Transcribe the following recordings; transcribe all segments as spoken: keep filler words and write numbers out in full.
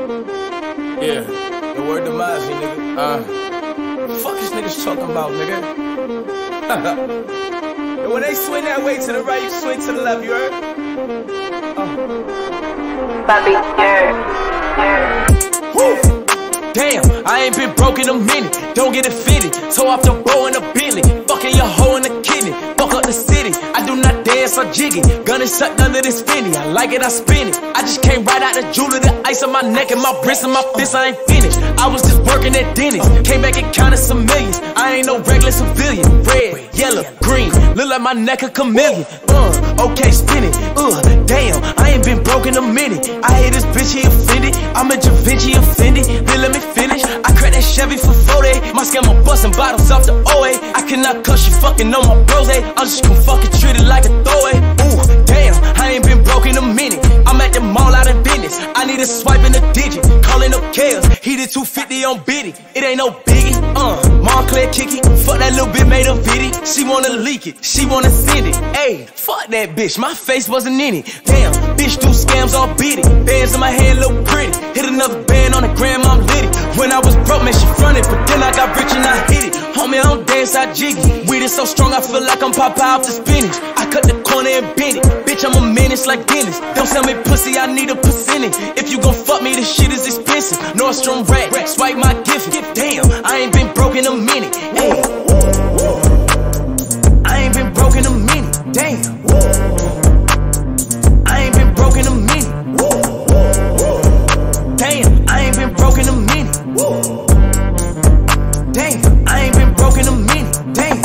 Yeah, the word to Mazi, nigga. Uh, fuck this niggas talking about, nigga. And when they swing that way to the right, you swing to the left, you heard? Uh. Papiyerr, yeah. Woo! Damn, I ain't been broke in a minute. Don't get offended. Toe off the bow in the Bentley. Fucking your hoe in the kidney. Fuck up the city. I do not dance or jiggy. Gun is sucked under this Fendi. I like it, I spin it. I just came right out the jewelry. The ice on my neck and my wrist and my fist. I ain't finished. I was just working at Denny's. Came back and counted some millions. I ain't no regular civilian. Red, yellow, green. Look like my neck a chameleon. Uh, okay, spin it. Uh, damn, I ain't been broke in a minute. I hate this bitch, he offended. I'm a Da Vinci offended. Then let me finish. I cracked that Chevy for forty. My scammer busting bottles off the O A. I cannot cuss you fucking on my bros. I'm just gon' fucking treat it like a throwaway. Ooh, damn, I ain't been broke in a minute. I'm at the mall out of business. I need a swipe in a digit. Calling up chaos. He did two fifty on biddy. It ain't no biggie. Uh, Montclair kicky. Fuck that little bit made a viddy. She wanna leak it. She wanna send it. Ayy, fuck that bitch. My face wasn't in it. Damn, bitch do scams all beat it. Bands in my hand look pretty. Hit another band on the gram, I'm lit it. When I was broke, man, she fronted, but then I got rich and I hit it. Homie, I don't dance, I jiggy. Weed is so strong, I feel like I'm Papiyerr off the spinach. I cut the corner and bend it. Bitch, I'm a menace like Denny. Don't sell me pussy, I need a percentage. If you gon' fuck me, this shit is expensive. Nordstrom rack, swipe my gift. Damn, I ain't been broke in a minute. Ay. I ain't been broke in a minute. Damn. I ain't been broke in a minute. Damn, I ain't been broke in a minute. Damn, I ain't been broke in a minute. Damn.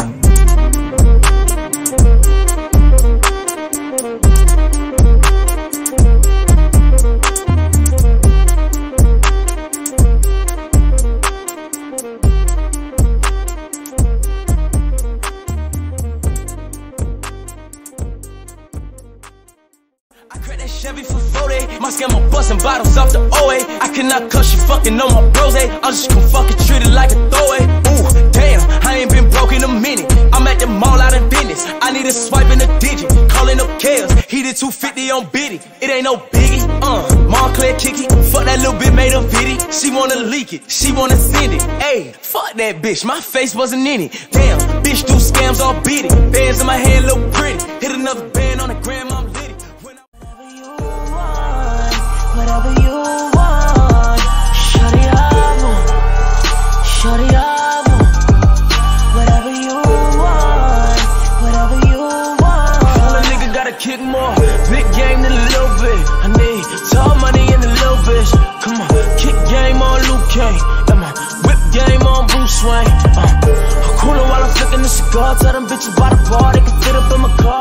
I cracked that Chevy for forty. My scammer busting bottles off the O A. I cannot cuss you fucking on my bros. I'm just gon' fucking treat it like a throwaway. Ooh, damn, I ain't been broke in a minute. I'm at the mall out of business. I need a swipe in a digit. Calling up chaos. He did two fifty on biddy. It ain't no biggie. Uh, Montclair kicky. Fuck that little bit made a viddy. She wanna leak it. She wanna send it. Ayy, fuck that bitch. My face wasn't in it. Damn, bitch do scams all beat it. Bands in my hand look pretty. Hit another band on the gram, I'm lit. Whatever you want, shorty, I want, shorty, I want. Whatever you want, whatever you want. All a nigga gotta kick more, big game than a little bit. I need tall money in a little bitch. Come on, kick game on Luke K, and my whip game on Bruce Wayne. Uh, I'm cooler while I'm flicking the cigar. Tell them bitches by the bar they can fit up in my car.